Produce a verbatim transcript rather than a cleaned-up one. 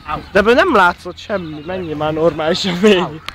De ebből nem látszott semmi, mennyi már normálisan végig.